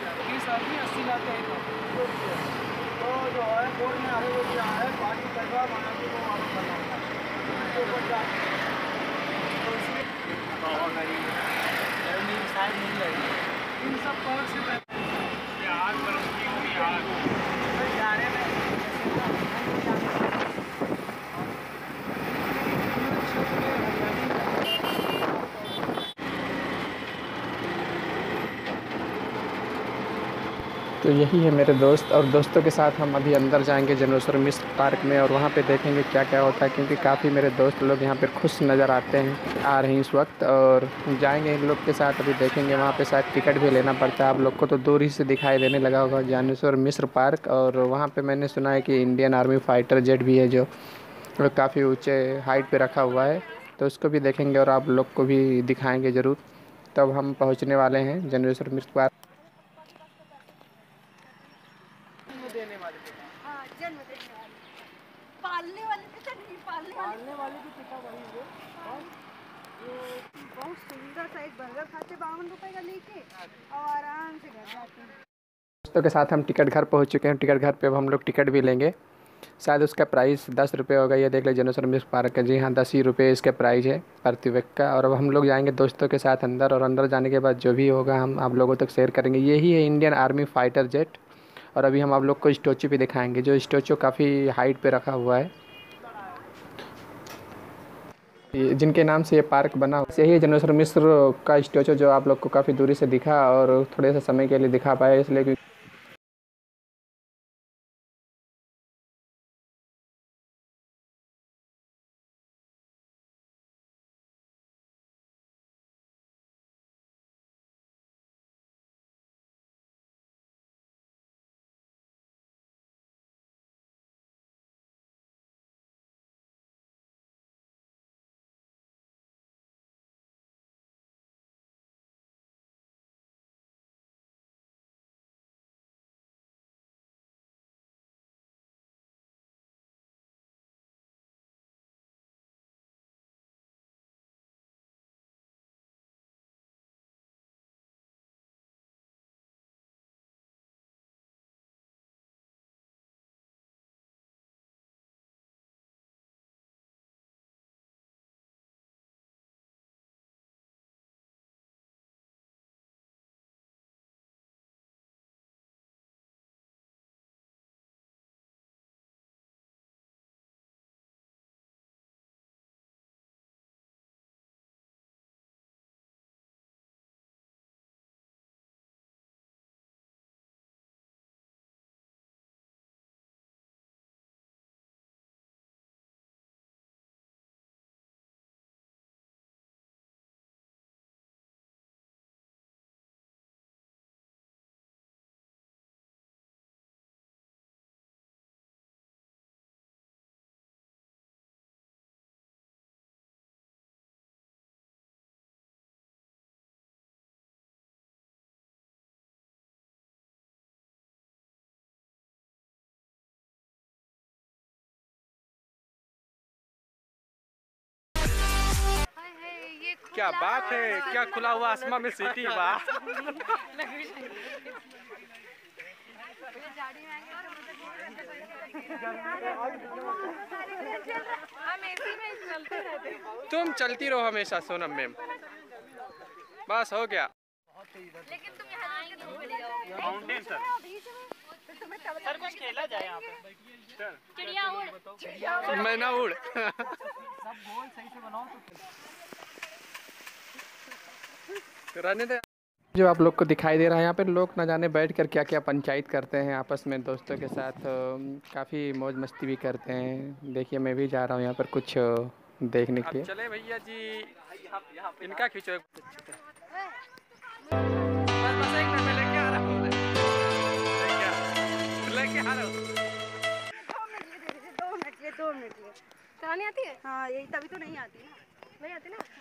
30 आदमी 80 लाख का एक तो जो है कोर्ट में आगे वो दिया है पार्टी करवा बना के वो आरोप बनाता है तो ऊपर जाके तो इसलिए बहुत गरीब लड़नी शायद नहीं लड़ी इन सब पॉइंट से पहले आज बरसती हुई आज जा रहे में तो यही है मेरे दोस्त, और दोस्तों के साथ हम अभी अंदर जाएंगे जनेश्वर मिश्र पार्क में, और वहाँ पे देखेंगे क्या क्या होता है, क्योंकि काफ़ी मेरे दोस्त लोग यहाँ पे खुश नज़र आते हैं, आ रहे हैं इस वक्त। और जाएंगे इन लोग के साथ, अभी देखेंगे वहाँ पे शायद टिकट भी लेना पड़ता है। आप लोग को तो दूर ही से दिखाई देने लगा होगा जनेश्वर मिश्र पार्क, और वहाँ पर मैंने सुना है कि इंडियन आर्मी फाइटर जेट भी है जो काफ़ी ऊँचे हाइट पर रखा हुआ है, तो उसको भी देखेंगे और आप लोग को भी दिखाएँगे ज़रूर। तब हम पहुँचने वाले हैं जनेश्वर मिश्र पार्क। देने वाले हाँ जन्म देने वाले पालने वाले तो नहीं पालने वाले की पिता वही है और ये बहुत सुंदर सा एक बर्गर खाते 52 रुपए का लेके और आराम से घर जाते हैं। दोस्तों के साथ हम टिकट घर पहुंच चुके हैं। टिकट घर पे अब हम लोग टिकट भी लेंगे। शायद उसका प्राइस 10 रुपये होगा। ये देख ले जनेश्वर मिश्र पार्क का, जी हाँ 10 ही रुपये इसका प्राइस है प्रति व्यक्ति का। और अब हम लोग जाएंगे दोस्तों के साथ अंदर, और अंदर जाने के बाद जो भी होगा हम आप लोगों तक शेयर करेंगे। यही है इंडियन आर्मी फाइटर जेट। और अभी हम आप लोग को स्टैचू भी दिखाएंगे, जो स्टैचू काफ़ी हाइट पे रखा हुआ है, जिनके नाम से ये पार्क बना हुआ। यही है जनेश्वर मिश्र का स्टैचू, जो आप लोग को काफ़ी दूरी से दिखा और थोड़े से समय के लिए दिखा पाए, इसलिए क्या बात है, क्या खुला हुआ आसमान में सीटी वाह। तुम चलती रहो हमेशा सोनम मैम, बस हो गया। लेकिन तुम यहाँ माउंटेन सर सर कुछ खेला जाए यहाँ पे। चिड़िया उड़, मैना उड़। सब गोल सही से बनाओ तो रहने दे। जो आप लोग को दिखाई दे रहा है, यहाँ पे लोग न जाने बैठ कर क्या क्या पंचायत करते हैं आपस में दोस्तों के साथ। काफ़ी मौज मस्ती भी करते हैं। देखिए मैं भी जा रहा हूँ यहाँ पर कुछ देखने के लिए। चले भैया जी, इनका खींचो। बस एक मिनट में लेके आ रहा हूँ, लेके आ रहा हूँ। 2 मिनट लिए कहानी आती है। हाँ यही तभी तो नहीं आती ना, नहीं आती ना।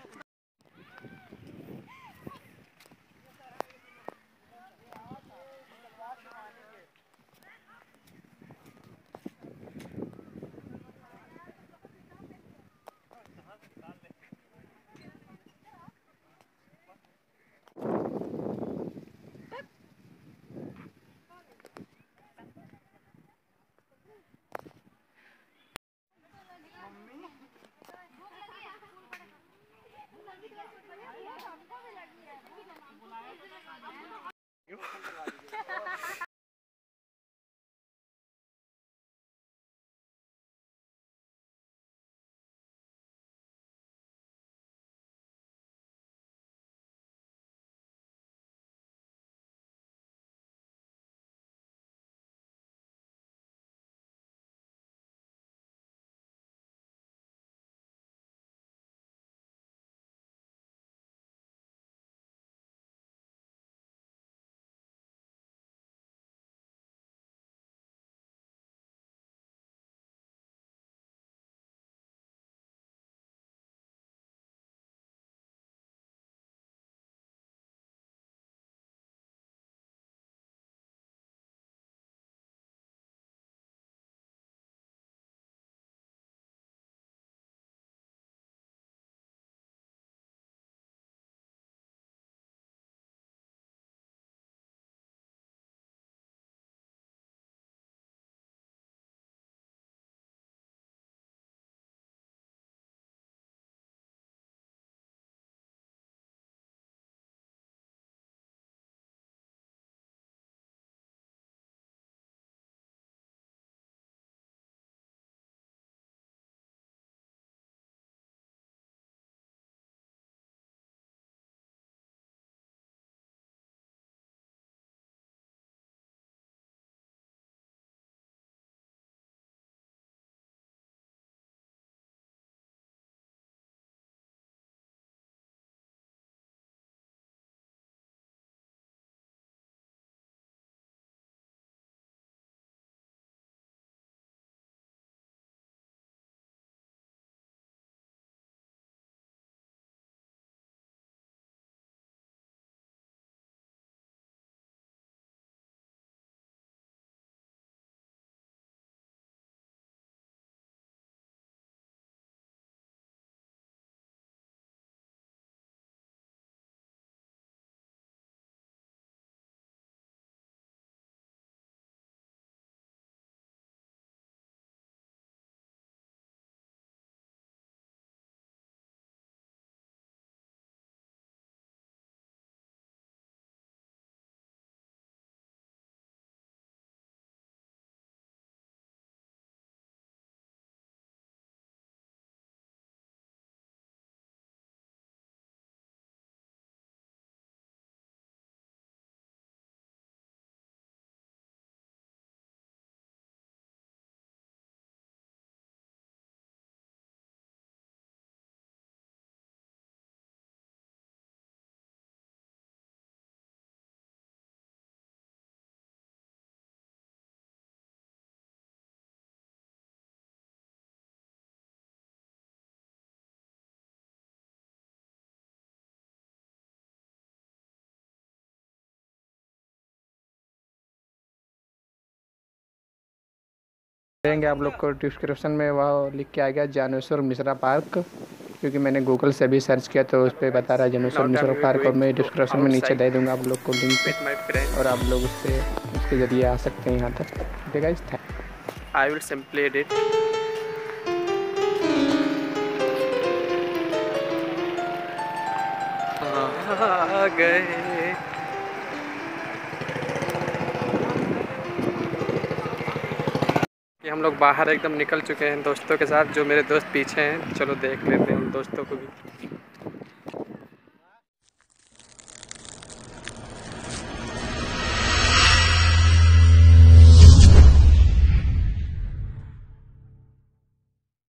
देंगे आप लोग को डिस्क्रिप्शन में, वह लिख के आ गया ज्ञानेश्वर मिश्रा पार्क, क्योंकि मैंने गूगल से भी सर्च किया तो उस पर बता रहा है ज्ञानेश्वर मिश्रा पार्क, और मैं डिस्क्रिप्शन में नीचे दे दूँगा आप लोग को लिंक, और आप लोग उसके ज़रिए आ सकते हैं यहाँ तक। ठीक है guys, I will simply edit. आ गए कि हम लोग बाहर एकदम निकल चुके हैं दोस्तों के साथ। जो मेरे दोस्त पीछे हैं, चलो देख लेते हैं उन दोस्तों को भी।